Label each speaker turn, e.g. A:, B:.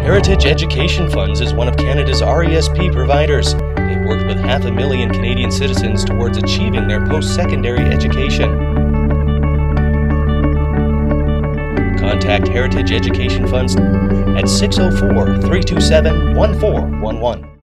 A: Heritage Education Funds is one of Canada's RESP providers. They've worked with 500,000 Canadian citizens towards achieving their post-secondary education. Contact Heritage Education Funds at 604-327-1411.